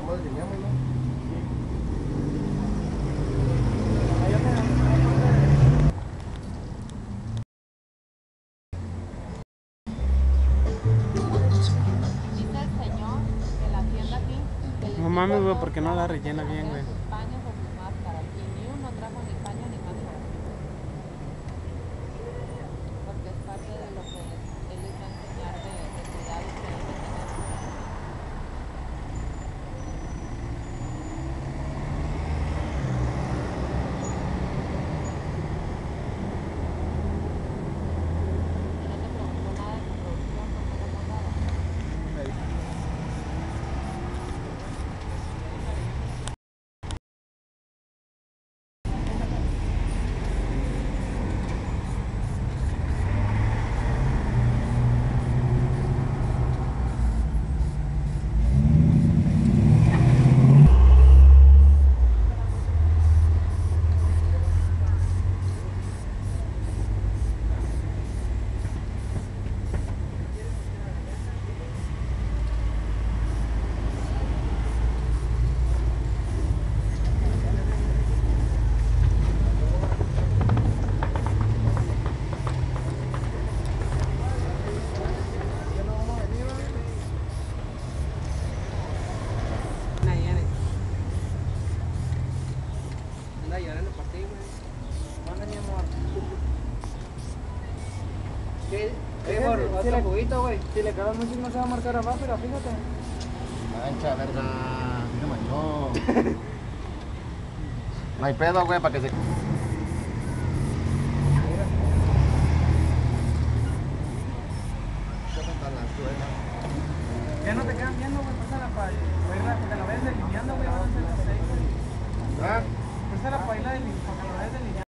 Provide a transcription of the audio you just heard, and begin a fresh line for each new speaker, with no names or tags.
nomás delineamos, ¿no?
Dice el señor de la tienda aquí que les
No mames, güey, porque no la rellena bien, güey.
sus paños o sus máscaras. Y ni uno trajo ni paño ni máscara. Porque es parte de lo que él les va a enseñar de cuidados que deben tener. Y no te preguntó nada de su producción, ¿por qué no mandaba?
Anda llorando por ti, güey.
¿Dónde, mi amor?
¿Qué?
Si
¿Otro
le-
juguito, güey?
Si le quedas muchísimo se va a marcar abajo, pero fíjate.
Mancha, verga. No manchó. No hay pedo, güey, para que se...
Ya no te quedan viendo, güey, pásala para que lo vayas delineando, güey, van a ser las 6, güey.
¿Ah?
Pásala para irla delineando.